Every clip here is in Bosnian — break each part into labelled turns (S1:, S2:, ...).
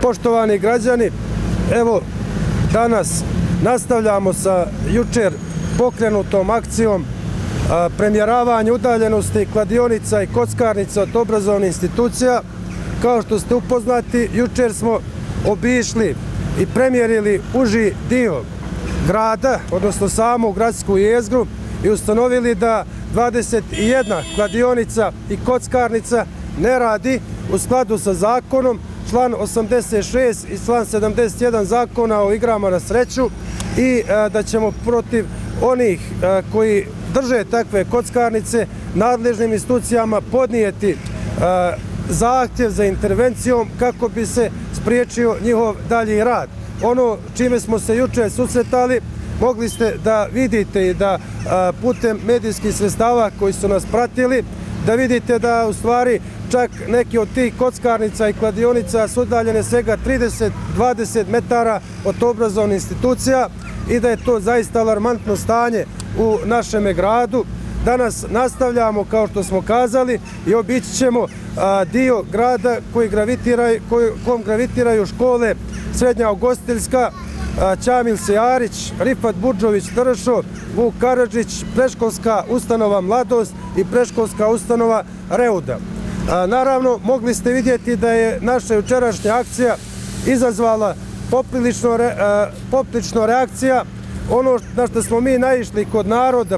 S1: Poštovani građani, evo danas nastavljamo sa jučer pokrenutom akcijom premjeravanja udaljenosti kladionica i kockarnica od obrazovnih institucija. Kao što ste upoznati, jučer smo obišli i premjerili uži dio grada, odnosno samu gradsku jezgru, i ustanovili da 21 kladionica i kockarnica ne radi u skladu sa zakonom, član 86 i član 71 zakona o igrama na sreću, i da ćemo protiv onih koji drže takve kockarnice nadležnim institucijama podnijeti zahtjev za intervencijom kako bi se spriječio njihov dalji rad. Ono čime smo se jučer susretali, mogli ste da vidite i da putem medijskih sredstava koji su nas pratili, da vidite da u stvari čak neki od tih kockarnica i kladionica su udaljene svega 30-20 metara od obrazovnih institucija i da je to zaista alarmantno stanje u našem gradu. Danas nastavljamo, kao što smo kazali, i obići ćemo dio grada kom gravitiraju škole Srednja ugostiteljska, Ćamil Sejarić, Rifat Budžović Tršo, Vuk Karadžić, predškolska ustanova Mladost i predškolska ustanova Reuda. Naravno, mogli ste vidjeti da je naša jučerašnja akcija izazvala poprilično reakcija. Ono na što smo mi naišli kod naroda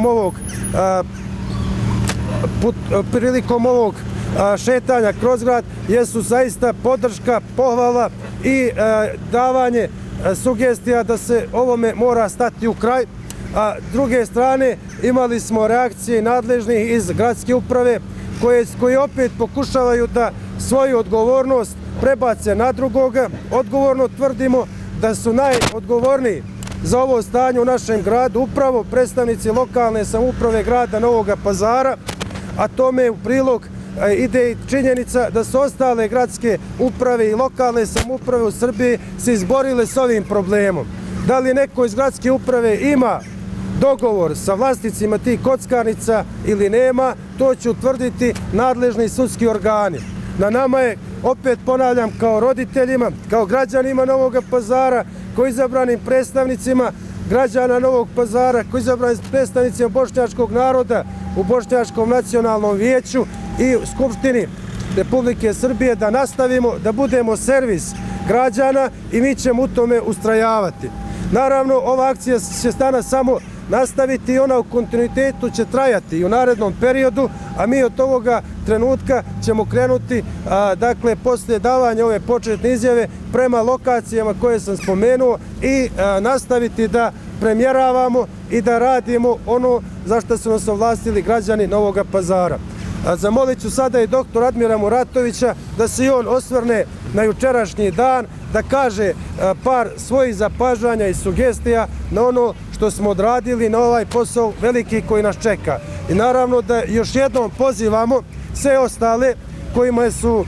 S1: prilikom ovog šetanja kroz grad jesu zaista podrška, pohvala i davanje sugestija da se ovome mora stati u kraj. A s druge strane imali smo reakcije nadležnih iz gradske uprave koji opet pokušavaju da svoju odgovornost prebace na drugoga. Odgovorno tvrdimo da su najodgovorniji za ovo stanje u našem gradu upravo predstavnici lokalne samouprave grada Novog Pazara, a tome u prilog ide i činjenica da su ostale gradske uprave i lokalne samouprave u Srbiji se izborile s ovim problemom. Da li neko iz gradske uprave ima dogovor sa vlasnicima tih kockarnica ili nema, to će utvrditi nadležni sudski organi. Na nama je, opet ponavljam, kao roditeljima, kao građanima Novog Pazara, kao izabranim predstavnicima građana Novog Pazara, kao izabranim predstavnicima bošnjačkog naroda u Bošnjačkom nacionalnom vijeću i u Skupštini Republike Srbije, da nastavimo da budemo servis građana i mi ćemo u tome ustrajavati. Naravno, ova akcija će danas samo nastaviti i ona u kontinuitetu će trajati i u narednom periodu, a mi od ovoga trenutka ćemo krenuti, dakle, poslije davanja ove početne izjave prema lokacijama koje sam spomenuo i nastaviti da premjeravamo i da radimo ono za što su nas ovlastili građani Novog Pazara. Zamolit ću sada i doktor Admira Muratovića da se i on osvrne na jučerašnji dan, da kaže par svojih zapažanja i sugestija na ono što smo odradili, na ovaj posao veliki koji nas čeka. I naravno da još jednom pozivamo sve ostale kojima su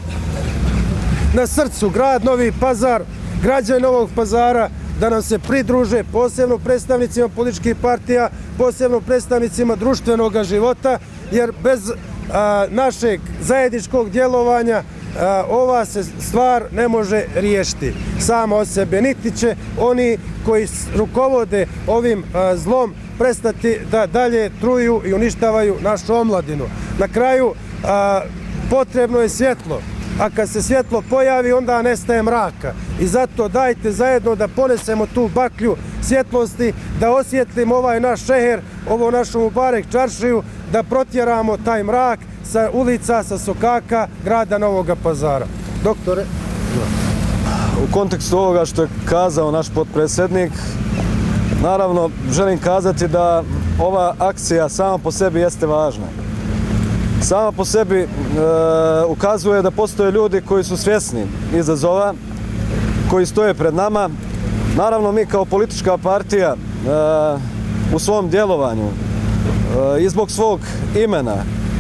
S1: na srcu grad Novi Pazar, građani Novog Pazara, da nam se pridruže, posebno predstavnicima političkih partija, posebno predstavnicima društvenog života, jer bez našeg zajedničkog djelovanja ova se stvar ne može riješiti sama od sebe, niti će oni koji rukovode ovim zlom prestati da dalje truju i uništavaju našu omladinu. Na kraju, potrebno je svjetlo, a kad se svjetlo pojavi, onda nestaje mraka. I zato dajte zajedno da ponesemo tu baklju svjetlosti, da osvjetlimo ovaj naš šeher, ovo našu Mubarek čaršiju, da protjeramo taj mrak sa ulica, sa sokaka grada Novog Pazara. Doktore?
S2: U kontekstu ovoga što je kazao naš potpredsjednik, naravno želim kazati da ova akcija sama po sebi jeste važna. Sama po sebi ukazuje da postoje ljudi koji su svjesni izazova, koji stoje pred nama. Naravno, mi kao politička partija u svom djelovanju i zbog svog imena,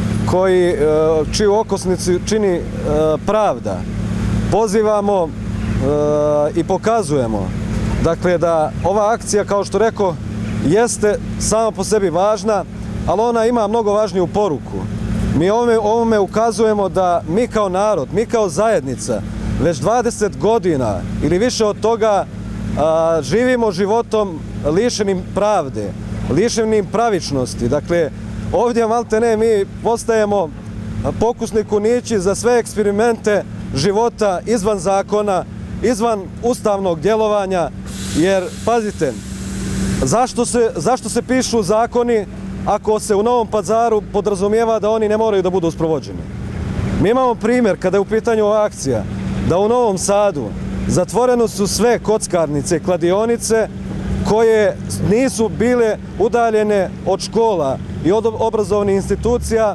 S2: čiju okosnicu čini pravda, pozivamo i pokazujemo, dakle, da ova akcija, kao što rekao, jeste sama po sebi važna, ali ona ima mnogo važniju poruku. Mi ovome ukazujemo da mi kao narod, mi kao zajednica već 20 godina ili više od toga živimo životom lišenim pravde, lišenim pravičnosti. Dakle, ovdje maltene mi postajemo pokusni kunići za sve eksperimente života izvan zakona, izvan ustavnog djelovanja, jer pazite, zašto se pišu zakoni ako se u Novom Pazaru podrazumijeva da oni ne moraju da budu sprovođeni? Mi imamo primjer, kada je u pitanju ova akcija, da u Novom Sadu zatvorene su sve kockarnice i kladionice koje nisu bile udaljene od škola i od obrazovnih institucija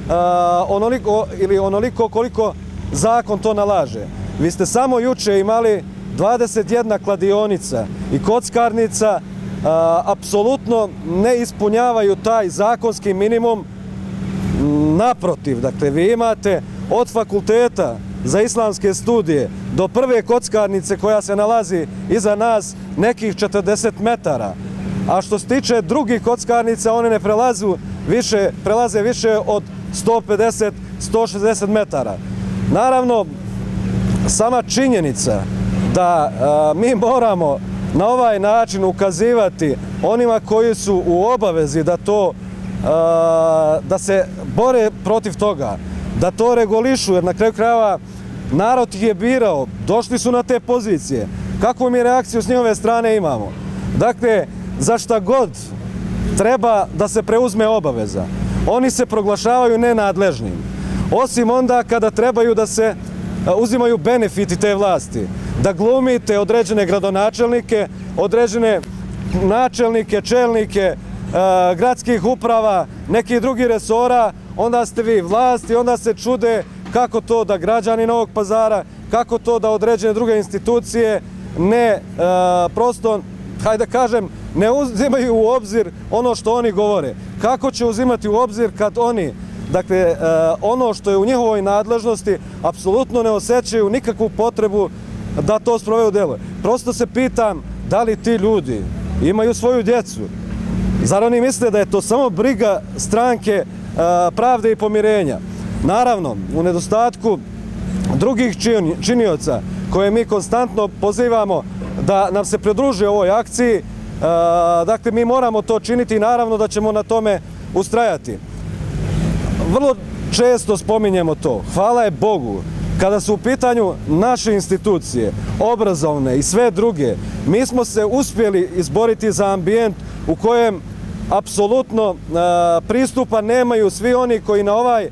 S2: onoliko koliko zakon to nalaže. Vi ste samo juče imali 21 kladionica i kockarnica, apsolutno ne ispunjavaju taj zakonski minimum. Naprotiv, dakle, vi imate od fakulteta za islamske studije do prve kockarnice koja se nalazi iza nas nekih 40 metara. A što se tiče drugih kockarnica, one ne prelaze više od 150-160 metara. Naravno, sama činjenica da mi moramo na ovaj način ukazivati onima koji su u obavezi da se bore protiv toga, da to regulišu, jer na kraju krajeva narod ih je birao, došli su na te pozicije. Kakvu mi reakciju s njihove strane imamo? Dakle, za šta god treba da se preuzme obaveza, oni se proglašavaju nenadležnim. Osim onda kada trebaju da se uzimaju benefiti te vlasti, da glumite određene gradonačelnike, određene načelnike, čelnike gradskih uprava, nekih drugih resora, onda ste vi vlast i onda se čude kako to da građani Novog Pazara, kako to da određene druge institucije ne uzimaju u obzir ono što oni govore. Kako će uzimati u obzir kad oni, dakle, ono što je u njihovoj nadležnosti, apsolutno ne osjećaju nikakvu potrebu da to sprovedu u djelo. Prosto se pitam da li ti ljudi imaju svoju djecu. Zar oni misle da je to samo briga stranke pravde i pomirenja? Naravno, u nedostatku drugih činioca koje mi konstantno pozivamo da nam se pridruže ovoj akciji, dakle, mi moramo to činiti i naravno da ćemo na tome ustrajati. Vrlo često spominjemo to. Hvala je Bogu, kada su u pitanju naše institucije, obrazovne i sve druge, mi smo se uspjeli izboriti za ambijent u kojem apsolutno pristupa nemaju svi oni koji na ovaj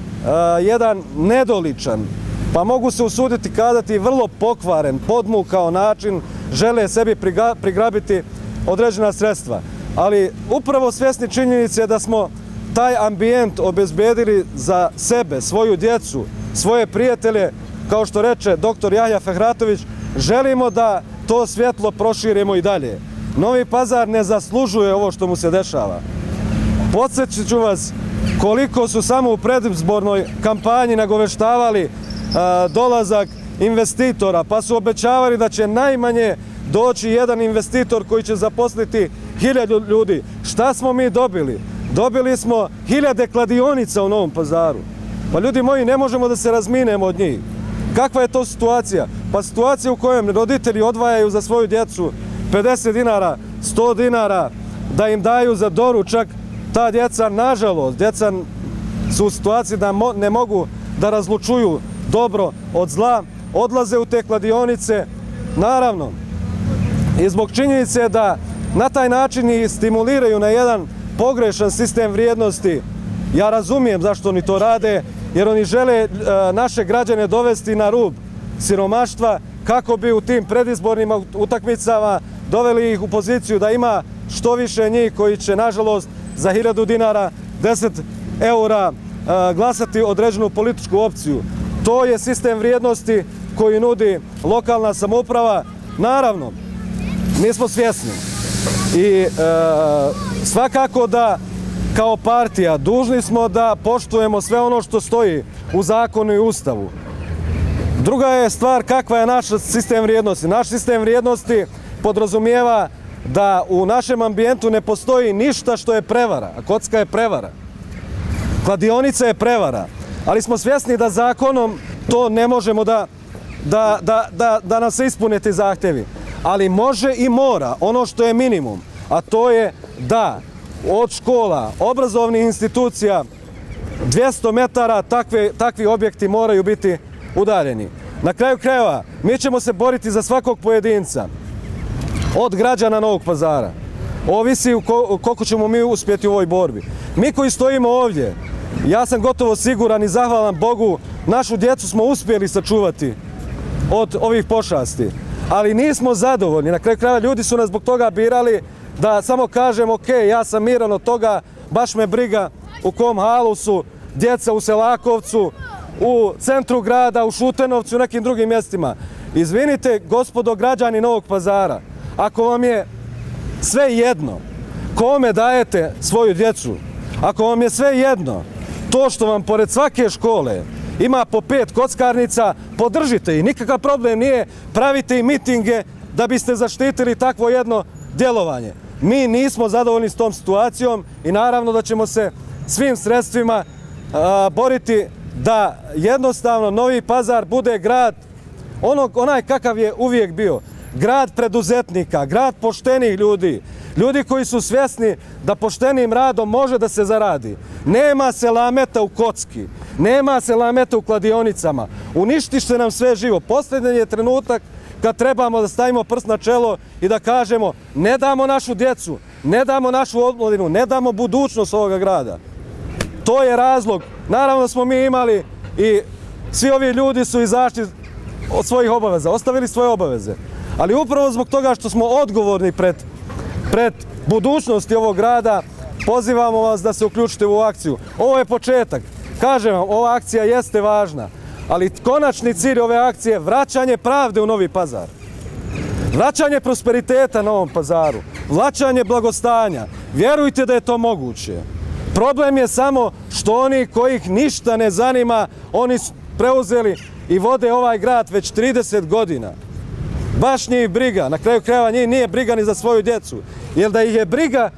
S2: jedan nedoličan, pa mogu se usuditi kazati vrlo pokvaren, podmukao način, žele sebi prigrabiti određena sredstva. Ali upravo svjesni činjenice da smo taj ambijent obezbedili za sebe, svoju djecu, svoje prijatelje, kao što reče dr. Jahja Fehratović, želimo da to svjetlo proširimo i dalje. Novi Pazar ne zaslužuje ovo što mu se dešava. Podsjetit ću vas koliko su samo u predizbornoj kampanji nagoveštavali dolazak investitora, pa su obećavali da će najmanje doći jedan investitor koji će zaposliti 1000 ljudi. Šta smo mi dobili? Dobili smo 1000 kladionica u Novom Pazaru. Pa ljudi moji, ne možemo da se razminemo od njih. Kakva je to situacija? Pa situacija u kojem roditelji odvajaju za svoju djecu 50 dinara, 100 dinara, da im daju za doručak. Ta djeca, nažalost, djeca su u situaciji da ne mogu da razlučuju dobro od zla, odlaze u te kladionice. Naravno, i zbog činjenice da na taj način i stimuliraju na jedan pogrešan sistem vrijednosti. Ja razumijem zašto oni to rade, jer oni žele naše građane dovesti na rub siromaštva kako bi u tim predizbornim utakmicama doveli ih u poziciju da ima što više njih koji će, nažalost, za 1000 dinara, 10 eura glasati određenu političku opciju. To je sistem vrijednosti koji nudi lokalna samouprava. Naravno, mi smo svjesni i svakako da kao partija dužni smo da poštujemo sve ono što stoji u zakonu i ustavu. Druga je stvar kakva je naš sistem vrijednosti. Naš sistem vrijednosti podrazumijeva da u našem ambijentu ne postoji ništa što je prevara, a kocka je prevara. Kladionica je prevara, ali smo svjesni da zakonom to ne možemo da da nam se ispune ti zahtjevi. Ali može i mora ono što je minimum, a to je da od škola, obrazovnih institucija 200 metara takvi objekti moraju biti udaljeni. Na kraju krajeva, mi ćemo se boriti za svakog pojedinca od građana Novog Pazara. Ovisi koliko ćemo mi uspjeti u ovoj borbi. Mi koji stojimo ovdje, ja sam gotovo siguran i zahvalan Bogu, našu djecu smo uspjeli sačuvati od ovih pošasti. Ali nismo zadovoljni. Na kraju krajeva ljudi su nas zbog toga birali da samo kažem ok, ja sam miran od toga, baš me briga u kom halu su djeca u Selakovcu, u centru grada, u Šutenovcu i u nekim drugim mjestima. Izvinite, gospodo građani Novog Pazara, ako vam je sve jedno kome dajete svoju djecu, ako vam je sve jedno to što vam pored svake škole ima po 5 kockarnica, podržite ih. Nikakav problem nije, pravite i mitinge da biste zaštitili takvo jedno djelovanje. Mi nismo zadovoljni s tom situacijom i naravno da ćemo se svim sredstvima boriti da jednostavno Novi Pazar bude grad onaj kakav je uvijek bio. Grad preduzetnika, grad poštenih ljudi, ljudi koji su svjesni da poštenim radom može da se zaradi. Nema se lameta u kocki, nema se lameta u kladionicama, uništište nam sve živo. Posljednji je trenutak kad trebamo da stavimo prst na čelo i da kažemo ne damo našu djecu, ne damo našu omladinu, ne damo budućnost ovoga grada. To je razlog. Naravno smo mi imali i svi ovi ljudi su izašli od svojih obaveza, ostavili svoje obaveze. Ali upravo zbog toga što smo odgovorni pred budućnosti ovog grada, pozivamo vas da se uključite u akciju. Ovo je početak. Kažem vam, ova akcija jeste važna, ali konačni cilj ove akcije je vraćanje pravde u Novi Pazar. Vraćanje prosperiteta Novom Pazaru, vraćanje blagostanja. Vjerujte da je to moguće. Problem je samo što oni kojih ništa ne zanima, oni su preuzeli i vode ovaj grad već 30 godina. Baš njih briga, na kraju krajeva njih nije briga ni za svoju djecu. Jer da ih je briga,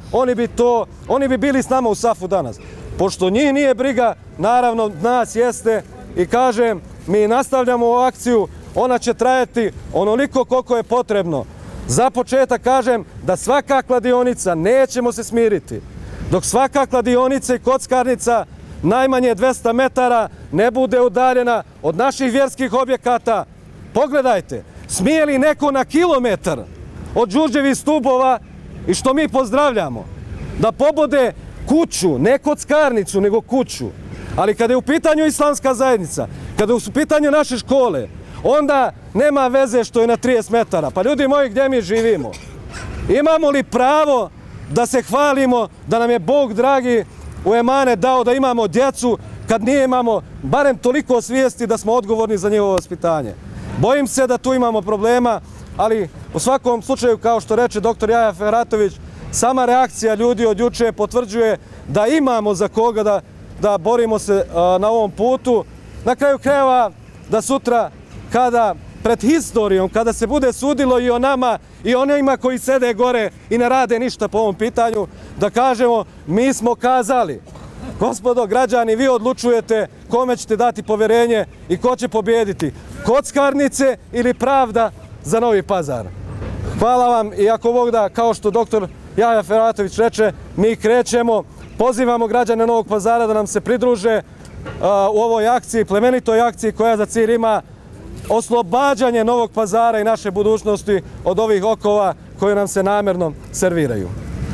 S2: oni bi bili s nama u SAF-u danas. Pošto njih nije briga, naravno nas jeste i kažem, mi nastavljamo ovu akciju, ona će trajati onoliko koliko je potrebno. Za početak kažem da svaka kladionica, nećemo se smiriti, dok svaka kladionica i kockarnica najmanje 200 metara ne bude udaljena od naših vjerskih objekata. Pogledajte, smije li neko na kilometar od Đurđevih stubova, i što mi pozdravljamo, da pobode kuću, ne kockarnicu, nego kuću. Ali kada je u pitanju islamska zajednica, kada su u pitanju naše škole, onda nema veze što je na 30 metara. Pa ljudi moji, gdje mi živimo? Imamo li pravo da se hvalimo da nam je Bog dragi u emanet dao da imamo djecu kad nije imamo barem toliko svijesti da smo odgovorni za njihovo vaspitanje? Bojim se da tu imamo problema, ali u svakom slučaju, kao što reče dr. Jaja Feratović, sama reakcija ljudi od juče potvrđuje da imamo za koga da borimo se na ovom putu. Na kraju krajeva da sutra kada pred historijom, kada se bude sudilo i o nama i onima koji sede gore i ne rade ništa po ovom pitanju, da kažemo mi smo kazali. Gospodo građani, vi odlučujete kome ćete dati povjerenje i ko će pobijediti. Kockarnice ili pravda za Novi Pazar. Hvala vam i ako Bog da, kao što dr. Jaja Feratović reče, mi krećemo, pozivamo građane Novog Pazara da nam se pridruže u ovoj akciji, plemenitoj akciji koja za cilj ima oslobađanje Novog Pazara i naše budućnosti od ovih okova koje nam se namjerno serviraju.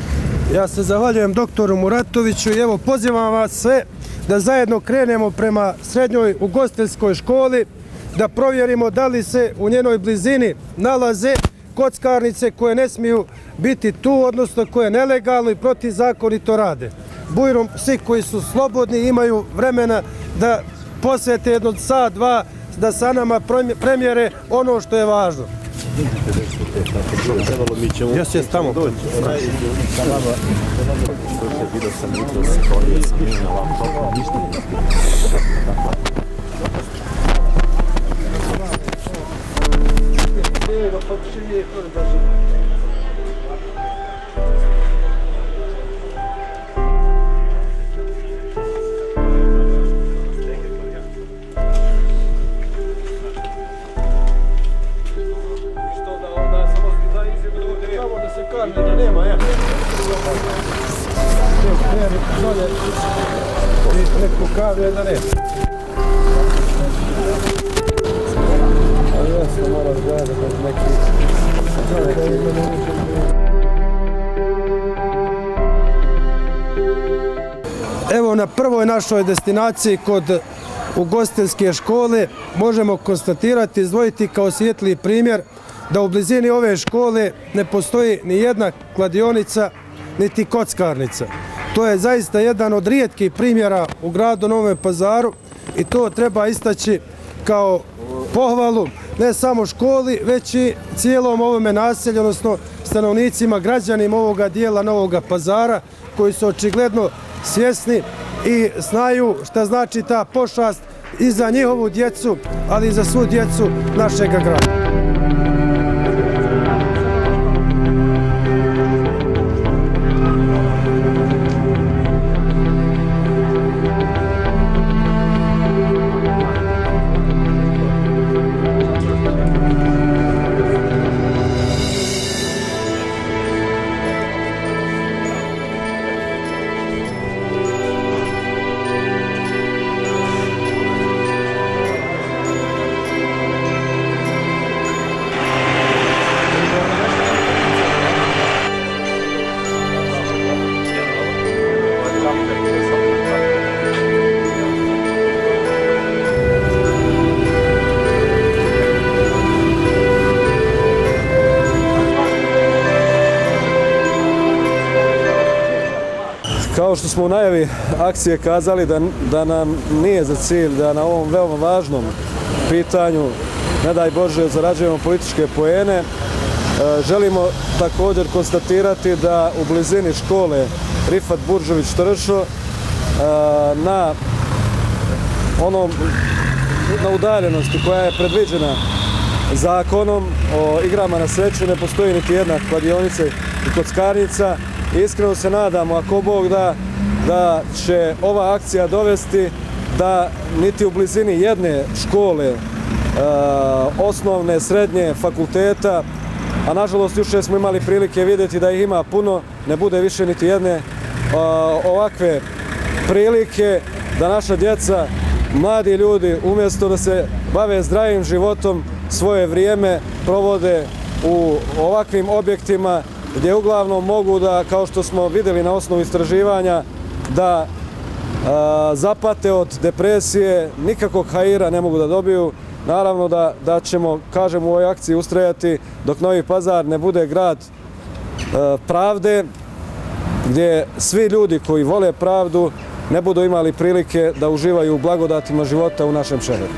S1: Ja se zahvaljujem doktoru Muratoviću i evo pozivam vas sve da zajedno krenemo prema srednjoj ugostiteljskoj školi, da provjerimo da li se u njenoj blizini nalaze kockarnice koje ne smiju biti tu, odnosno koje nelegalno i protivzakonito rade. Bujrum, svi koji su slobodni imaju vremena da posvete jedno sat, dva, da sa nama premjere ono što je važno. Ja se tamo dođi. kaže da nema, ja. Dolje i neko kaže da nema. Ali jasno moraš gledati da neki... Evo na prvoj našoj destinaciji kod ugostiteljske škole možemo konstatirati, izdvojiti kao svijetli primjer da u blizini ove škole ne postoji ni jedna kladionica niti kockarnica. To je zaista jedan od rijetkih primjera u gradu Novom Pazaru i to treba istaći kao pohvalu ne samo školi, već i cijelom ovome naselju, odnosno stanovnicima, građanima ovoga dijela Novog Pazara koji su očigledno svjesni i znaju šta znači ta pošast i za njihovu djecu, ali i za svu djecu našeg grada.
S2: Kao što smo u najavi akcije kazali da nam nije za cilj da na ovom veoma važnom pitanju, ne daj Bože, zarađujemo političke poene, želimo također konstatirati da u blizini škole Rifat Buržović Tršo na udaljenosti koja je predviđena zakonom o igrama na sreću ne postoji niti jedna kladionica i kockarnica. Iskreno se nadamo, ako Bog da će ova akcija dovesti da niti u blizini jedne škole, osnovne, srednje, fakulteta, a nažalost jučer smo imali prilike vidjeti da ih ima puno, ne bude više niti jedne ovakve prilike da naša djeca, mladi ljudi, umjesto da se bave zdravim životom, svoje vrijeme provode u ovakvim objektima gdje uglavnom mogu da, kao što smo vidjeli na osnovu istraživanja, da zapate od depresije, nikakvog hajira ne mogu da dobiju. Naravno da ćemo, kažem, u ovoj akciji ustrajati dok Novi Pazar ne bude grad pravde, gdje svi ljudi koji vole pravdu ne budu imali prilike da uživaju u blagodatima života u našem šeheru.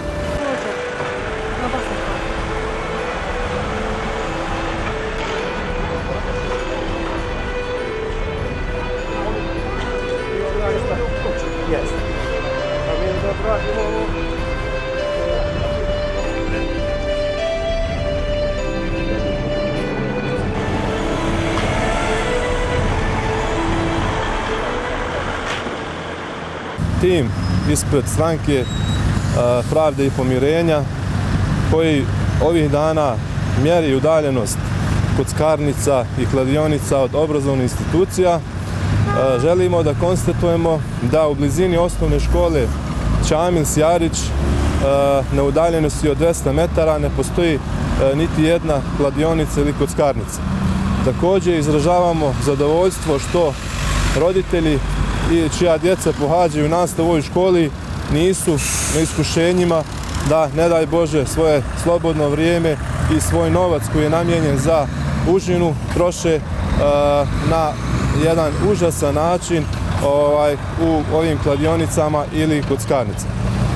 S3: Tim ispred stranke Pravde i pomirenja koji ovih dana mjeri udaljenost kockarnica i kladionica od obrazovnih institucija, želimo da konstatujemo da u blizini osnovne škole Čamil Sjarić na udaljenosti od 200 metara ne postoji niti jedna kladionica ili kockarnica. Također izražavamo zadovoljstvo što roditelji i čija djeca pohađaju nastavu u ovoj školi nisu na iskušenjima da, ne daj Bože, svoje slobodno vrijeme i svoj novac koji je namijenjen za užinu troše na jedan užasan način u ovim kladionicama ili kockarnicama.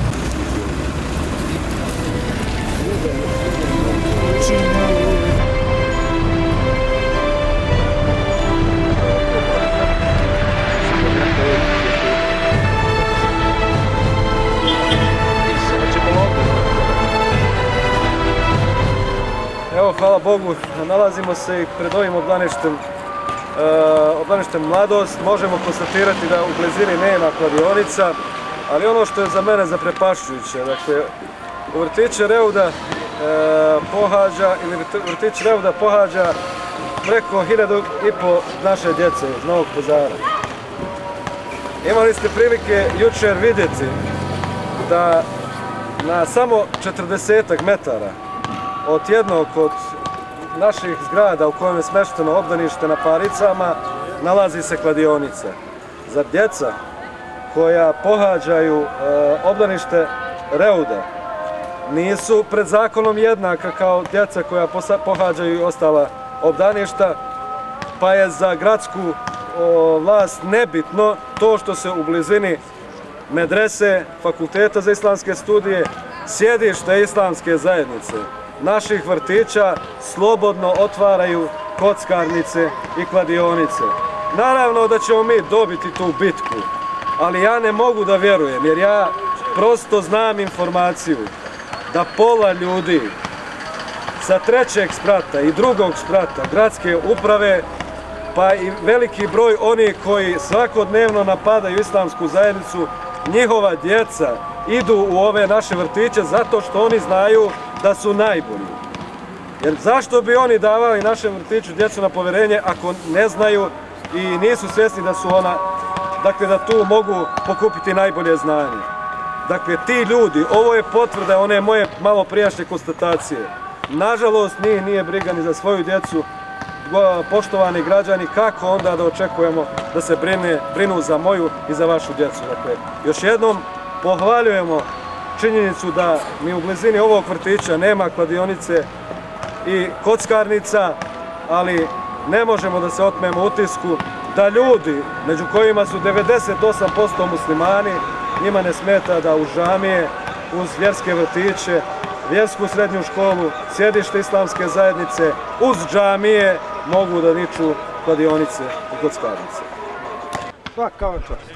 S2: Evo, hvala Bogu, nalazimo se i pred ovim obdaništem Mladost. Možemo konstatirati da u blizini nema kladionica, ali ono što je za mene zaprepašćujuće, dakle, u vrtiće Reuda pohađa preko 1500 naše djece iz Novog Pazara. Imali ste prilike jučer vidjeti da na samo 40 metara od jednog od naših zgrada u kojem je smešteno obdanište na Paricama nalazi se kladionica. Zar djeca koja pohađaju obdanište Reuda nisu pred zakonom jednaka kao djeca koja pohađaju i ostala obdaništa, pa je za gradsku vlast nebitno to što se u blizini medrese, fakulteta za islamske studije, sjedište islamske zajednice, naših vrtića slobodno otvaraju kockarnice i kladionice. Naravno da ćemo mi dobiti tu bitku, ali ja ne mogu da vjerujem, jer ja prosto znam informaciju da pola ljudi sa 3. sprata i 2. sprata gradske uprave, pa i veliki broj onih koji svakodnevno napadaju islamsku zajednicu, njihova djeca idu u ove naše vrtiće zato što oni znaju da su najbolji. Jer zašto bi oni davali našem vrtiću djecu na povjerenje ako ne znaju i nisu svjesni da su ona, dakle da tu mogu pokupiti najbolje znanje. Dakle, ti ljudi, ovo je potvrda one moje malo prijašnje konstatacije. Nažalost, njih nije briga ni za svoju djecu. Poštovani građani, kako onda da očekujemo da se brinu za moju i za vašu djecu? Dakle, još jednom pohvaljujemo činjenicu da mi u blizini ovog vrtića nema kladionice i kockarnica, ali ne možemo da se otmemo utisku da ljudi, među kojima su 98% muslimani, njima ne smeta da uz džamije, uz vjerske vrtiće, vjersku srednju školu, sjedište islamske zajednice, uz džamije mogu da niču kladionice i kockarnice.
S1: Svaka vam čast.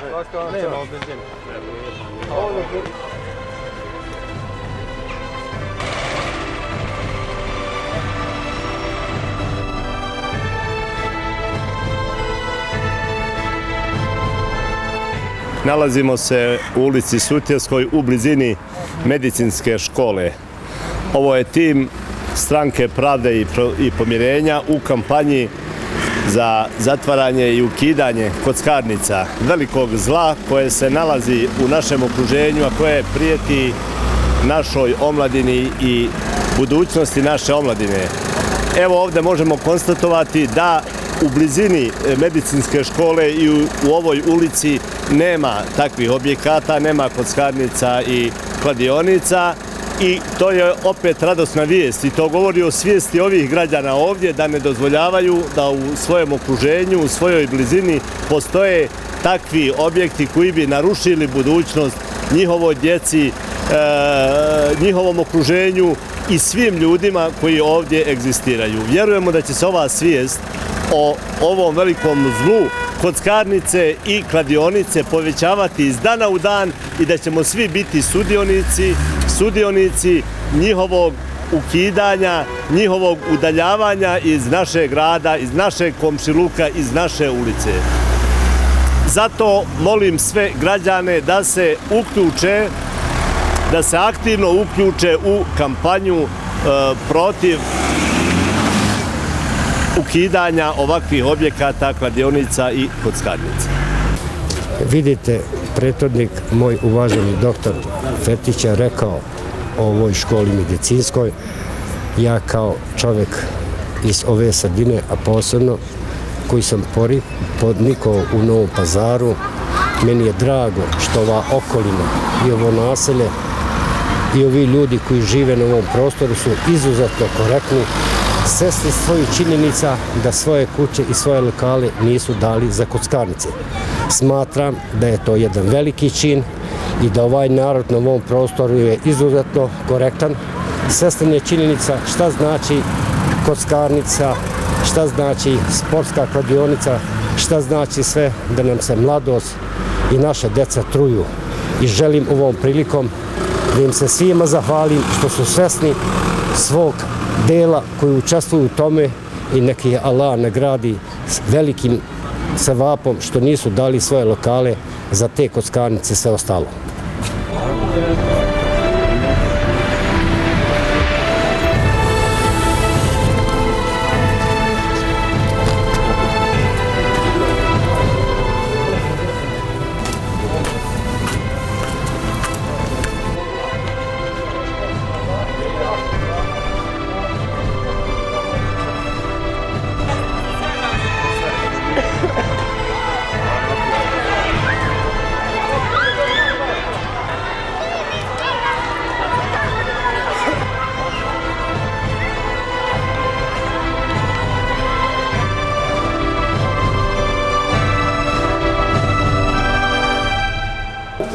S4: Nalazimo se u ulici Sutjeskoj u blizini medicinske škole. Ovo je tim Stranke pravde i pomirenja u kampanji za zatvaranje i ukidanje kockarnica, velikog zla koje se nalazi u našem okruženju, a koje prijeti našoj omladini i budućnosti naše omladine. Evo ovdje možemo konstatovati da u blizini medicinske škole i u ovoj ulici nema takvih objekata, nema kockarnica i kladionica i to je opet radosna vijest i to govori o svijesti ovih građana ovdje da ne dozvoljavaju da u svojem okruženju, u svojoj blizini postoje takvi objekti koji bi narušili budućnost njihovoj djeci, njihovom okruženju i svim ljudima koji ovdje egzistiraju. Vjerujemo da će se ova svijest o ovom velikom zlu kockarnice i kladionice povećavati iz dana u dan i da ćemo svi biti sudionici njihovog ukidanja, njihovog udaljavanja iz našeg grada, iz našeg komšiluka, iz naše ulice. Zato molim sve građane da se uključe, da se aktivno uključe u kampanju protiv ukidanja ovakvih objekata, kladionica i kockarnica.
S5: Vidite, prethodnik, moj uvaženi doktor Fetić je rekao o ovoj školi medicinskoj. Ja kao čovjek iz ove sredine, a posebno koji sam podnikao u Novom Pazaru, meni je drago što ova okolina i ovo naselje i ovi ljudi koji žive na ovom prostoru su izuzetno korektni, svjesni svojih činjenica da svoje kuće i svoje lokale nisu dali za kockarnice. Smatram da je to jedan veliki čin i da ovaj narod na ovom prostoru je izuzetno korektan. Svjestan je činjenica šta znači kockarnica, šta znači sportska kladionica, šta znači sve da nam se mladost i naša deca truju. I želim ovom prilikom da im se svima zahvalim što su svjesni svog dela koji učestvuju u tome i neki je Allah nagradi s velikim sevapom što nisu dali svoje lokale za te kockarnice i sve ostalo.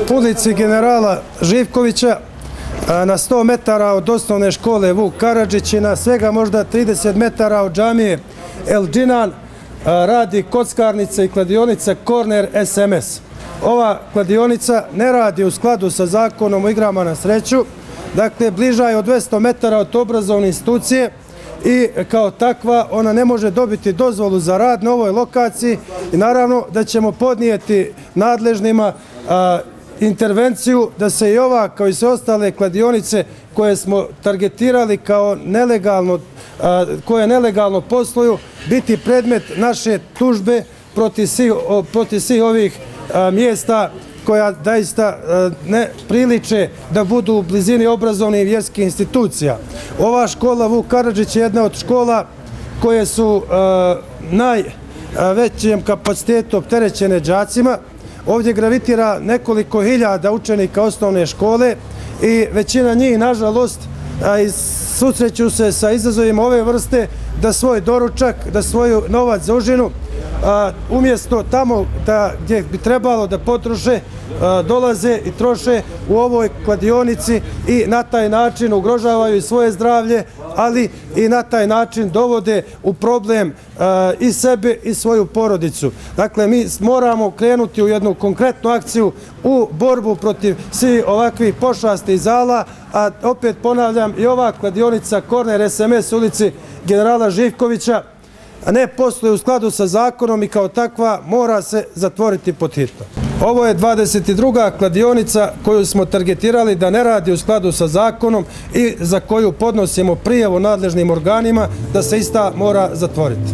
S1: ulici generala Živkovića, na 100 metara od osnovne škole Vuk Karadžić i na svega možda 30 metara od džamije El Džinan radi kockarnica i kladionica Corner SMS. Ova kladionica ne radi u skladu sa zakonom o igrama na sreću, dakle bliža je od 200 metara od obrazovne institucije i kao takva ona ne može dobiti dozvolu za rad na ovoj lokaciji i naravno da ćemo podnijeti nadležnima intervenciju da se i ova kao i sve ostale kladionice koje smo targetirali kao nelegalno, koje nelegalno posluju biti predmet naše tužbe protiv svih ovih mjesta koja daista ne priliče da budu u blizini obrazovnih i vjerskih institucija. Ova škola Vuk Karadžić je jedna od škola koje su najvećem kapacitetu opterećene đacima. Ovdje gravitira nekoliko hiljada učenika osnovne škole i većina njih, nažalost, susreću se sa izazovima ove vrste da svoj doručak, da svoj novac za užinu, umjesto tamo gdje bi trebalo da potroše, dolaze i troše u ovoj kladionici i na taj način ugrožavaju i svoje zdravlje, ali i na taj način dovode u problem i sebe i svoju porodicu. Dakle, mi moramo krenuti u jednu konkretnu akciju u borbu protiv svih ovakvih pošasti i zala, a opet ponavljam, i ova kladionica Corner SMS ulici generala Živkovića ne posluje u skladu sa zakonom i kao takva mora se zatvoriti pod hitno. Ovo je 22. kladionica koju smo targetirali da ne radi u skladu sa zakonom i za koju podnosimo prijavu nadležnim organima da se ista mora zatvoriti.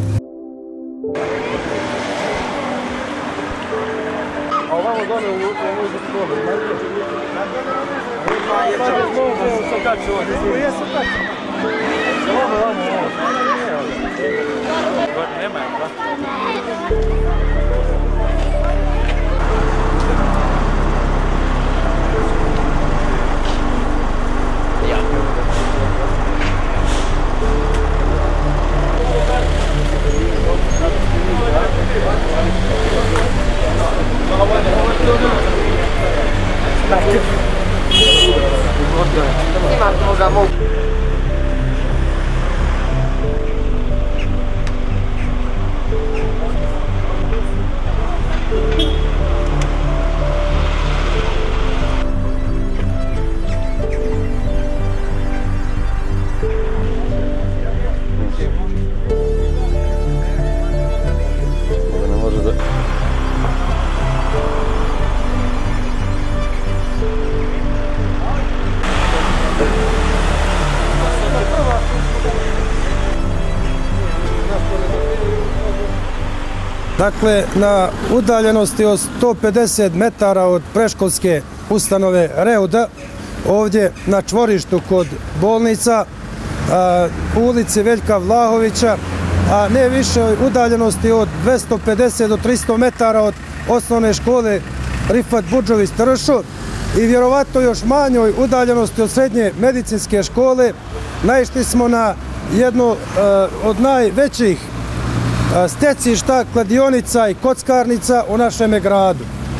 S1: Dakle, na udaljenosti od 150 metara od predškolske ustanove Reuda, ovdje na čvorištu kod bolnica, u ulici Veljka Vlahovića, a ne više udaljenosti od 250 do 300 metara od osnovne škole Rifat Budžović Tršo i vjerovatno još manjoj udaljenosti od srednje medicinske škole, naišli smo na jednu od najvećih stecišta kladionica i kockarnica u našem gradu.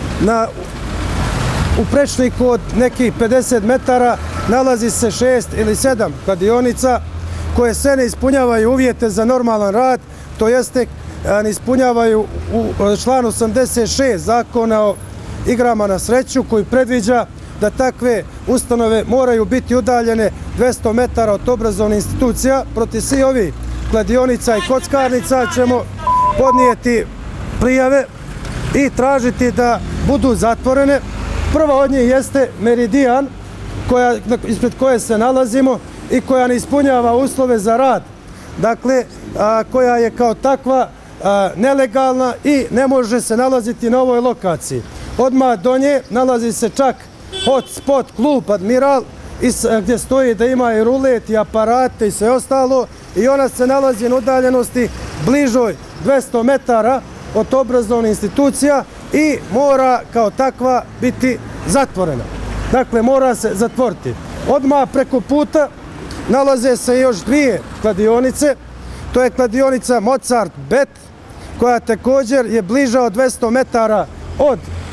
S1: U prečniku od nekih 50 metara nalazi se 6 ili 7 kladionica koje sve ne ispunjavaju uvjete za normalan rad, to jeste ne ispunjavaju u članu 86 zakona o igrama na sreću koji predviđa da takve ustanove moraju biti udaljene 200 metara od obrazovnih institucija. Protiv svih ovih kladionica i kockarnica ćemo podnijeti prijave i tražiti da budu zatvorene. Prva od njih jeste Meridian, ispred koje se nalazimo i koja ne ispunjava uslove za rad. Dakle, koja je kao takva nelegalna i ne može se nalaziti na ovoj lokaciji. Odmah do nje nalazi se čak hotspot klub Admiral gdje stoji da ima i rulet i aparate i sve ostalo i ona se nalazi na udaljenosti bližoj 200 metara od obrazovnih institucija i mora kao takva biti zatvorena. Dakle, mora se zatvoriti. Odmah preko puta nalaze se još dvije kladionice. To je kladionica Mozart Bet, koja također je bliža od 200 metara od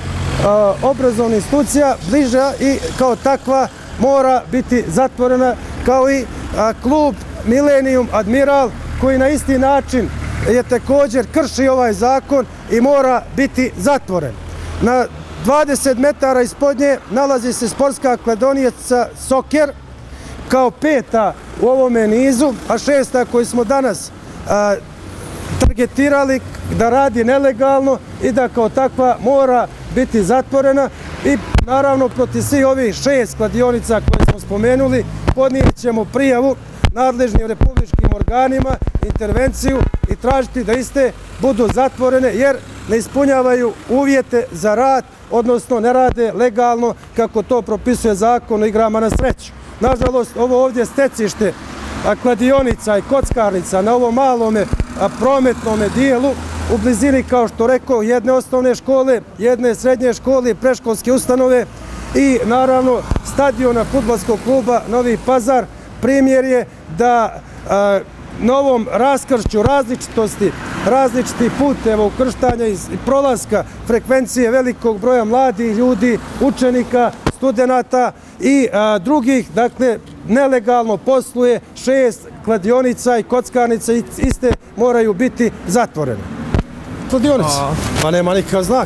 S1: obrazovna institucija bliža i kao takva mora biti zatvorena, kao i klub Millennium Admiral koji na isti način je također krši ovaj zakon i mora biti zatvoren. Na 20 metara ispod nje nalazi se sportska kladionica Soker kao peta u ovome nizu, a šesta koju smo danas targetirali da radi nelegalno i da kao takva mora biti zatvorena. I naravno protiv svih ovih 6 kladionica koje smo spomenuli podnijet ćemo prijavu nadležnim republičkim organima, intervenciju i tražiti da iste budu zatvorene jer ne ispunjavaju uvjete za rad, odnosno ne rade legalno kako to propisuje Zakon o igrama na sreću. Nažalost, ovo ovdje stecište kladionica i kockarnica na ovom malome prometnome dijelu u blizini, kao što rekao, jedne osnovne škole, jedne srednje škole i predškolske ustanove i naravno stadiona fudbalskog kluba Novi Pazar primjer je da na ovom raskršću različitosti, različitih puteva ukrštanja i prolaska frekvencije velikog broja mladih ljudi, učenika, studenata i drugih, dakle, nelegalno posluje 6 kladionica i kockarnica i iste moraju biti zatvorene. Kladionice, pa nema nikakav znak.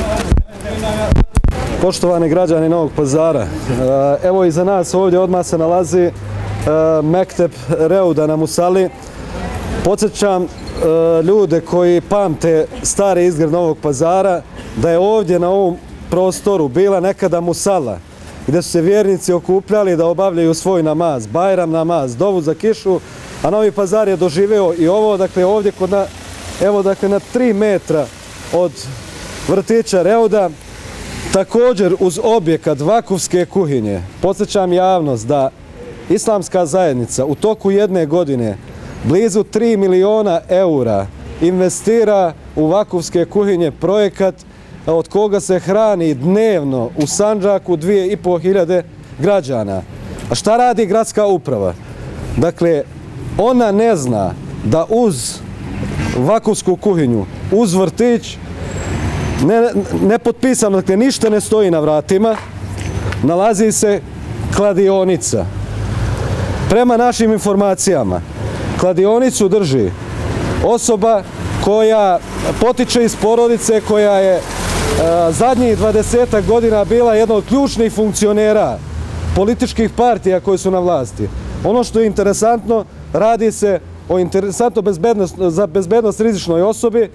S2: Poštovani građani Novog Pazara, evo iza nas ovdje odmah se nalazi Mektep Reuda na Musali. Podsjećam ljude koji pamte stari izgled Novog Pazara da je ovdje na ovom prostoru bila nekada musala gdje su se vjernici okupljali da obavljaju svoj namaz, Bajram namaz, dovu za kišu, a Novi Pazar je doživeo i ovo, dakle ovdje evo dakle na 3 metra od vrtića Reuda, također uz objekat vakufske kuhinje. Podsjećam javnost da Islamska zajednica u toku jedne godine blizu 3 miliona eura investira u vakufske kuhinje, projekat od koga se hrani dnevno u Sandžaku 2500 građana. A šta radi gradska uprava? Dakle, ona ne zna da uz vakufsku kuhinju, uz vrtić, ne potpisano, dakle ništa ne stoji na vratima, nalazi se kladionica. Prema našim informacijama, kladionicu drži osoba koja potiče iz porodice, koja je zadnjih 20 godina bila jedna od ključnih funkcionera političkih partija koji su na vlasti. Ono što je interesantno, radi se o interesantno za bezbednost rizičnoj osobi.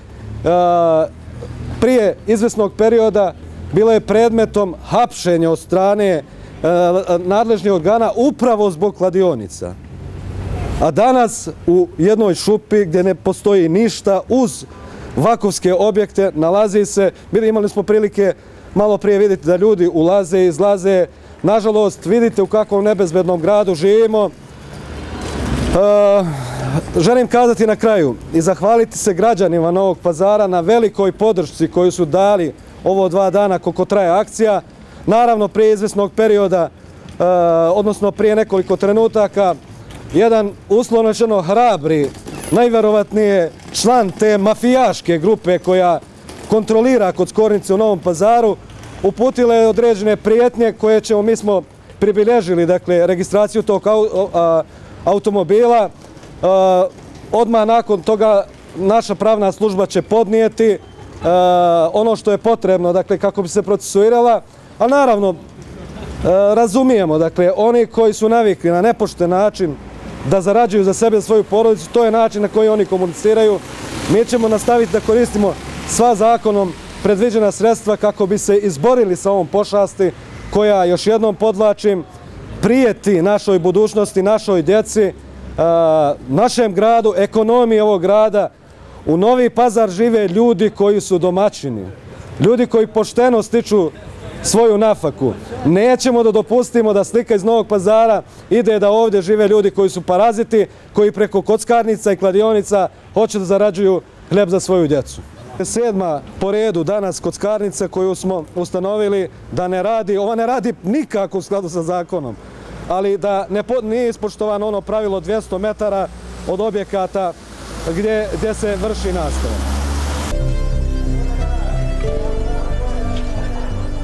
S2: Prije izvesnog perioda bilo je predmetom hapšenja od strane nadležnih organa upravo zbog kladionica. A danas u jednoj šupi gdje ne postoji ništa uz vakufske objekte nalazi se, imali smo prilike malo prije vidjeti da ljudi ulaze i izlaze. Nažalost, vidite u kakvom nebezbednom gradu živimo. Želim kazati na kraju i zahvaliti se građanima Novog Pazara na velikoj podršci koju su dali ovo 2 dana koliko traje akcija. Naravno, prije izvesnog perioda, odnosno prije nekoliko trenutaka, jedan uslovno rečeno hrabri, najverovatnije član te mafijaške grupe koja kontrolira kockarnice u Novom Pazaru, uputila je određene prijetnje koje mi smo pribilježili, dakle, registraciju tog automobila. Odmah nakon toga naša pravna služba će podnijeti ono što je potrebno, dakle, kako bi se procesuirala, a naravno razumijemo, dakle, oni koji su navikli na nepošten način da zarađuju za sebe i svoju porodicu, to je način na koji oni komuniciraju. Mi ćemo nastaviti da koristimo sva zakonom predviđena sredstva kako bi se izborili sa ovom pošasti koja, još jednom podvlačim, prijeti našoj budućnosti, našoj djeci, našem gradu, ekonomiji ovog grada. U Novi Pazar žive ljudi koji su domaćini, ljudi koji pošteno stiču svoju nafaku. Nećemo da dopustimo da slika iz Novog Pazara ide da ovdje žive ljudi koji su paraziti, koji preko kockarnica i kladionica hoće da zarađuju hljeb za svoju djecu. 7. po redu danas kockarnica koju smo ustanovili da ne radi, ova ne radi nikako u skladu sa zakonom, ali da nije ispoštovano ono pravilo 200 metara od objekata gdje se vrši nastava.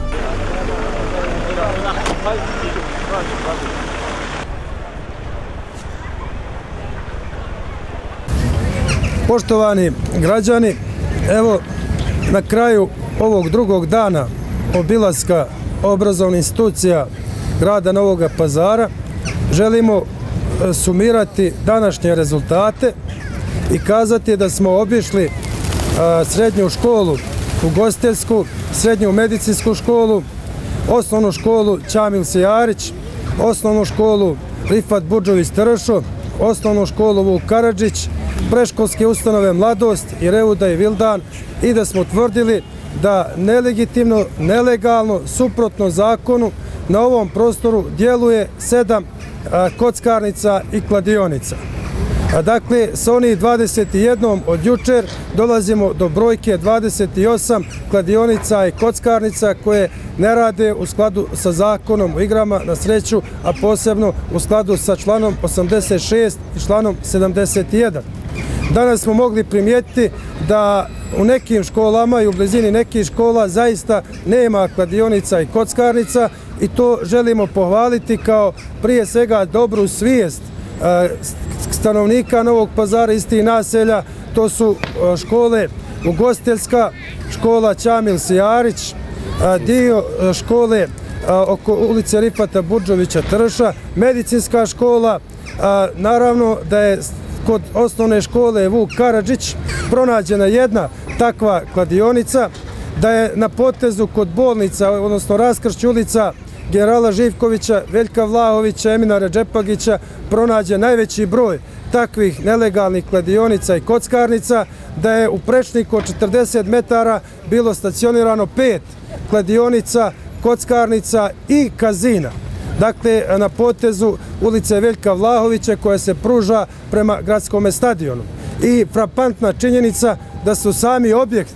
S1: Poštovani građani, evo na kraju ovog drugog dana obilaska obrazovnih institucija grada Novog Pazara želimo sumirati današnje rezultate i kazati da smo obišli srednju školu ugostiteljsku, srednju medicinsku školu, osnovnu školu Ćamil Sijarić, osnovnu školu Rifat Budžović Tršo, osnovnu školu Vuk Karadžić, predškolske ustanove Mladost i Reuda i Vildan i da smo utvrdili da nelegitimno, nelegalno, suprotno zakonu na ovom prostoru djeluje 7 kockarnica i kladionica. Dakle, sa onih 21 od jučer dolazimo do brojke 28 kladionica i kockarnica koje ne rade u skladu sa zakonom o igrama na sreću, a posebno u skladu sa članom 86 i članom 71. Danas smo mogli primijetiti da u nekim školama i u blizini nekih škola zaista nema kladionica i kockarnica i to želimo pohvaliti kao prije svega dobru svijest stanovnika Novog Pazara iz tih naselja. To su škole ugostiteljska, škola Ćamil Sijarić, dio škole oko ulice Rifata Budžovića Trša, medicinska škola, naravno da je kod osnovne škole Vuk Karadžić pronađena jedna takva kladionica, da je na potezu kod bolnica, odnosno raskršću ulica generala Živkovića, Veljka Vlahovića, Emina Redžepagića pronađen najveći broj takvih nelegalnih kladionica i kockarnica, da je u prečniku od 40 metara bilo stacionirano 5 kladionica, kockarnica i kazina. Dakle, na potezu ulice Veljka Vlahovića koja se pruža prema gradskom stadionu. I frapantna činjenica da su sami objekt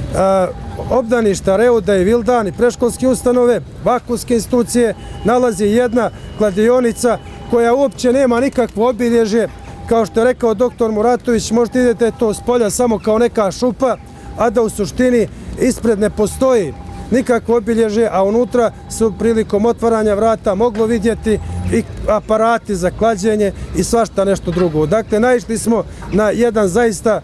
S1: obdaništa Reuda i Vildan i predškolske ustanove, vakuske institucije, nalazi jedna kladionica koja uopće nema nikakvo obilježje. Kao što je rekao doktor Muratović, možete vidjeti to s polja samo kao neka šupa, a da u suštini ispred ne postoji nikakvo obilježje, a unutra su prilikom otvaranja vrata moglo vidjeti i aparati za klađenje i svašta nešto drugo. Dakle, naišli smo na jedan zaista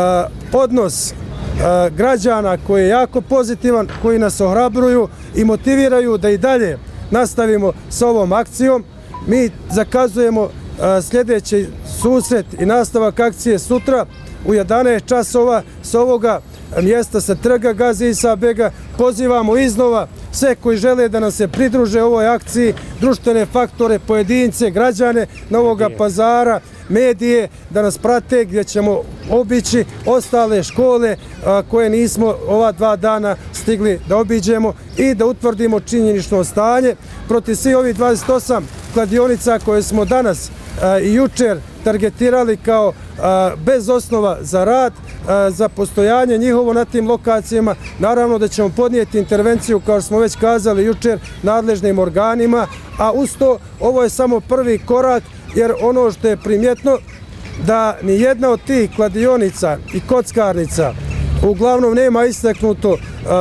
S1: odnos građana koji je jako pozitivan, koji nas ohrabruju i motiviraju da i dalje nastavimo sa ovom akcijom. Mi zakazujemo sljedeći susret i nastavak akcije sutra u 11 časova s ovoga mjesta sa trga Gazi Isa Bega. Pozivamo iznova sve koji žele da nam se pridruže ovoj akciji, društvene faktore, pojedince, građane Novog Pazara, medije, da nas prate gdje ćemo obići ostale škole koje nismo ova 2 dana stigli da obiđemo i da utvrdimo činjenično stanje. Protiv svih ovih 28 kladionica koje smo danas i jučer targetirali kao bez osnova za rad, za postojanje njihovo na tim lokacijama, naravno da ćemo podnijeti intervenciju, kao što smo već kazali jučer, nadležnim organima, a uz to ovo je samo prvi korak, jer ono što je primjetno da ni jedna od tih kladionica i kockarnica uglavnom nema istaknuto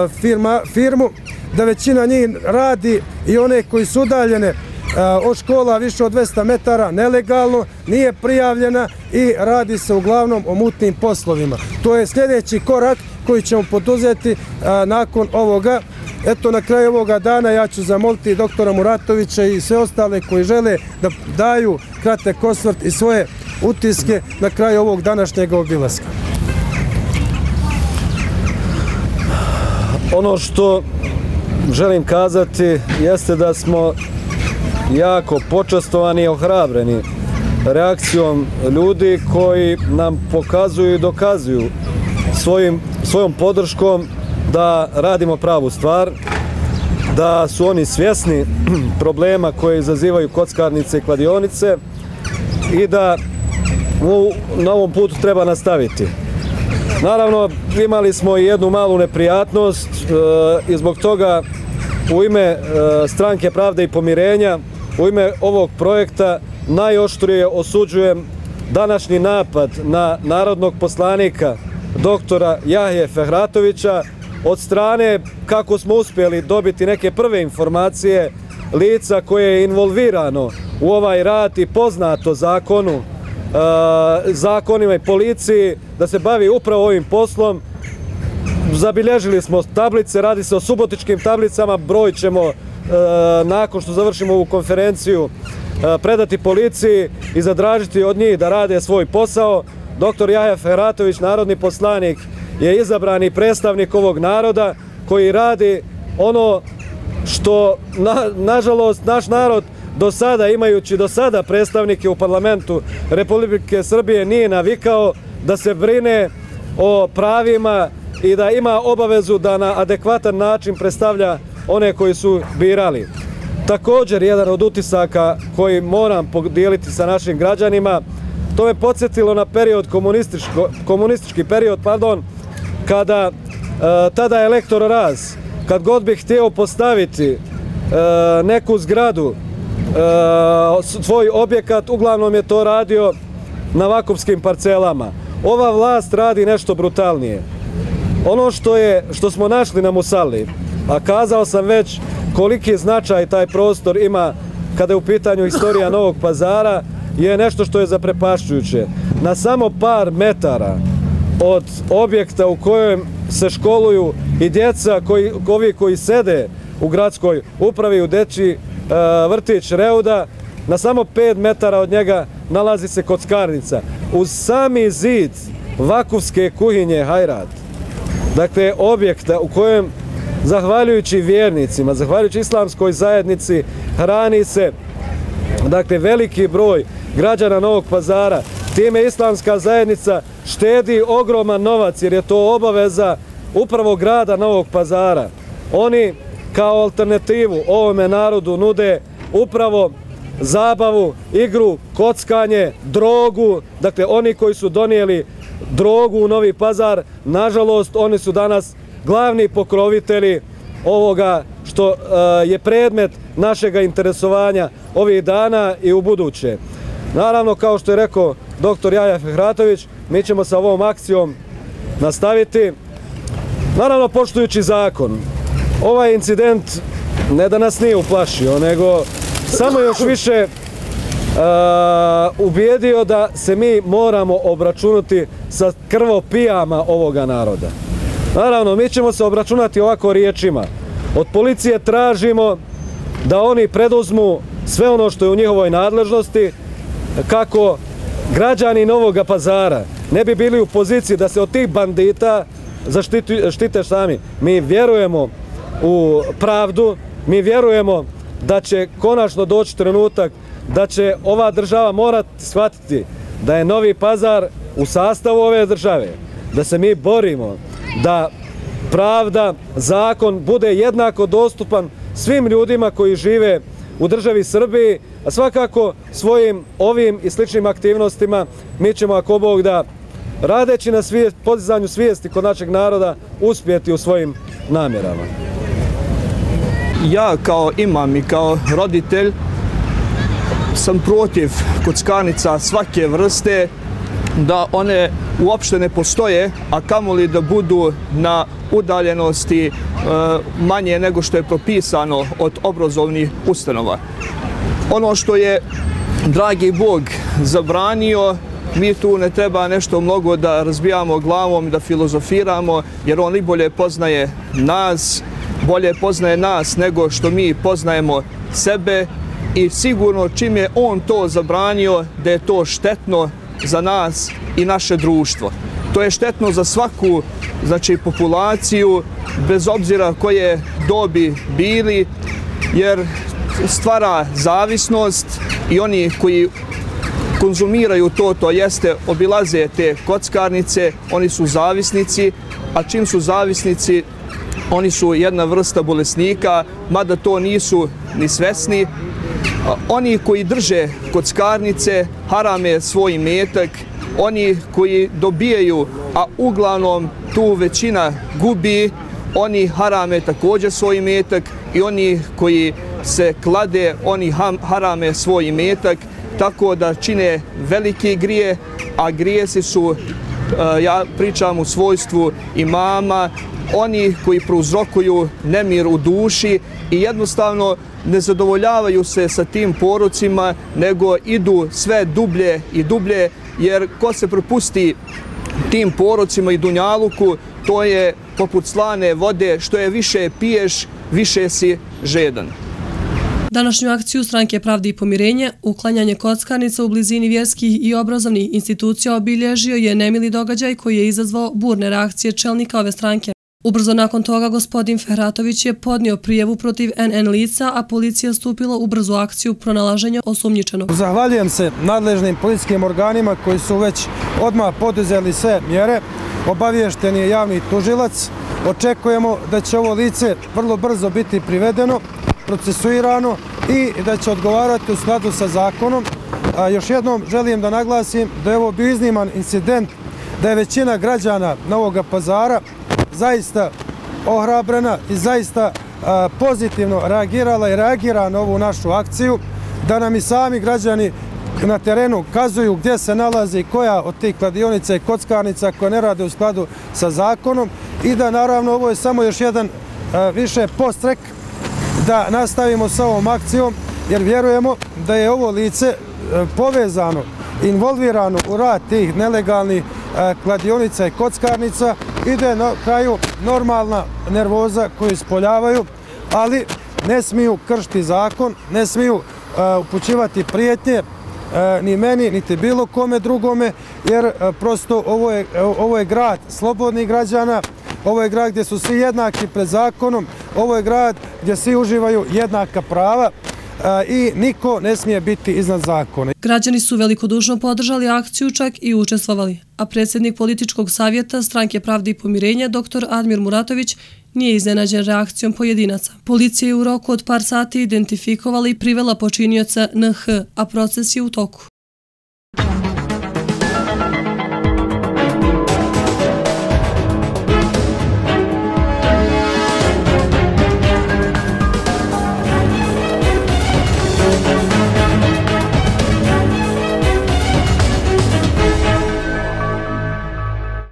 S1: firmu, da većina njih radi i one koji su udaljene od škola više od 200 metara nelegalno, nije prijavljena i radi se uglavnom o mutnim poslovima. To je sljedeći korak koji ćemo poduzeti nakon ovoga. Eto, na kraju ovoga dana ja ću zamoliti doktora Muratovića i sve ostale koji žele da daju kratak osvrt i svoje utiske na kraju ovog današnjeg obilaska.
S2: Ono što želim kazati jeste da smo jako počastovani i ohrabreni reakcijom ljudi koji nam pokazuju i dokazuju svojom podrškom da radimo pravu stvar, da su oni svjesni problema koje izazivaju kockarnice i kladionice i da na ovom putu treba nastaviti. Naravno, imali smo i jednu malu neprijatnost i zbog toga u ime Stranke Pravde i Pomirenja, u ime ovog projekta najoštrije osuđujem današnji napad na narodnog poslanika doktora Jahje Fehratovića od strane, kako smo uspjeli dobiti neke prve informacije, lica koje je involvirano u ovaj rad i poznato zakonima i policiji da se bavi upravo ovim poslom. Zabilježili smo tablice, radi se o subotičkim tablicama, broj ćemo nakon što završimo ovu konferenciju predati policiji i zatražiti od njih da rade svoj posao. Dr. Jahja Fehratović, narodni poslanik, je izabrani predstavnik ovog naroda koji radi ono što, nažalost, naš narod do sada, imajući do sada predstavnike u parlamentu Republike Srbije, nije navikao da se brine o pravima i da ima obavezu da na adekvatan način predstavlja one koji su birali. Također, jedan od utisaka koji moram podijeliti sa našim građanima, to me podsjetilo na period komunistički period, kada tada je lektor Raz, kad god bi htio postaviti neku zgradu, svoj objekat, uglavnom je to radio na vakufskim parcelama. Ova vlast radi nešto brutalnije. Ono što smo našli na Musalli, a kazao sam već koliki značaj taj prostor ima kada je u pitanju istorija Novog Pazara, je nešto što je zaprepašćujuće. Na samo par metara od objekta u kojem se školuju i djeca, ovi koji sede u gradskoj upravi, u dečji vrtić Reuda, na samo 5 metara od njega nalazi se kockarnica. Uz sami zid vakufske kuhinje Hajrat, dakle objekta u kojem, zahvaljujući vjernicima, zahvaljujući islamskoj zajednici, hrani se dakle veliki broj građana Novog Pazara. Time islamska zajednica štedi ogroman novac jer je to obaveza upravo grada Novog Pazara. Oni kao alternativu ovome narodu nude upravo zabavu, igru, kockanje, drogu. Dakle, oni koji su donijeli drogu u Novi Pazar, nažalost, oni su danas glavni pokrovitelji ovoga što je predmet našega interesovanja ovih dana i u buduće. Naravno, kao što je rekao dr. Jahja Fehratović, mi ćemo sa ovom akcijom nastaviti, naravno poštujući zakon. Ovaj incident ne da nas nije uplašio, nego samo još više ubijedio da se mi moramo obračunati sa krvopijama ovoga naroda. Naravno, mi ćemo se obračunati ovako riječima. Od policije tražimo da oni preduzmu sve ono što je u njihovoj nadležnosti, kako građani Novog Pazara ne bi bili u poziciji da se od tih bandita štite sami. Mi vjerujemo u pravdu, mi vjerujemo da će konačno doći trenutak da će ova država morati shvatiti da je Novi Pazar u sastavu ove države, da se mi borimo da pravda, zakon bude jednako dostupan svim ljudima koji žive u državi Srbiji, a svakako svojim ovim i sličnim aktivnostima mi ćemo, ako Bog da, radeći na podizanju svijesti kod našeg naroda, uspjeti u svojim namjerama.
S6: Ja kao imam i kao roditelj sam protiv kockarnica svake vrste, da one uopšte ne postoje, a kamoli da budu na udaljenosti manje nego što je propisano od obrazovnih ustanova. Ono što je dragi Bog zabranio, mi tu ne treba nešto mnogo da razbijamo glavom i da filozofiramo, jer on i bolje poznaje nas nego što mi poznajemo sebe, i sigurno čim je on to zabranio da je to štetno za nas i naše društvo. To je štetno za svaku, populaciju, bez obzira koje dobi bili, jer stvara zavisnost i oni koji konzumiraju to jeste obilaze te kockarnice, oni su zavisnici, a čim su zavisnici, oni su jedna vrsta bolesnika, mada to nisu ni svesni. Oni koji drže kockarnice harame svoj imetak, oni koji dobijaju, a uglavnom tu većina gubi, oni harame također svoj imetak, i oni koji se klade, oni harame svoj imetak, tako da čine veliki grije, a grijesi su, ja pričam u svojstvu imama, oni koji prouzrokuju nemir u duši i jednostavno ne zadovoljavaju se sa tim porocima, nego idu sve dublje i dublje, jer ko se propusti tim porocima i dunjaluku, to je poput slane vode, što je više piješ, više si žedan.
S7: Današnju akciju Stranke pravde i pomirenja, uklanjanje kockarnica u blizini vjerskih i obrazovnih institucija obilježio je nemili događaj koji je izazvao burne reakcije čelnika ove stranke. Ubrzo nakon toga gospodin Fehratović je podnio prijavu protiv NN lica, a policija stupila u brzu akciju pronalaženja osumnjičenog.
S1: Zahvaljujem se nadležnim policijskim organima koji su već odmah poduzeli sve mjere. Obaviješten je javni tužilac. Očekujemo da će ovo lice vrlo brzo biti privedeno, procesuirano i da će odgovarati u skladu sa zakonom. Još jednom želim da naglasim da je ovo bio izniman incident, da je većina građana Novog Pazara zaista ohrabrena i zaista pozitivno reagirala i reagira na ovu našu akciju, da nam i sami građani na terenu kazuju gdje se nalazi koja od tih kladionica i kockarnica koje ne rade u skladu sa zakonom i da naravno ovo je samo još jedan više podstrek da nastavimo sa ovom akcijom, jer vjerujemo da je ovo lice povezano, involvirano u rad tih nelegalnih kladionica i kockarnica i da je na kraju normalna nervoza koju ispoljavaju, ali ne smiju kršiti zakon, ne smiju upućivati prijetnje ni meni, niti bilo kome drugome, jer prosto ovo je grad slobodnih građana, ovo je grad gdje su svi jednaki pred zakonom, ovo je grad gdje svi uživaju jednaka prava i niko ne smije biti iznad zakona.
S7: Građani su velikodušno podržali akciju, čak i učestvovali, a predsjednik političkog savjeta Stranke pravde i pomirenja dr. Admir Muratović nije iznenađen reakcijom pojedinaca. Policija je u roku od par sati identifikovala i privela počinioca NH, a proces je u toku.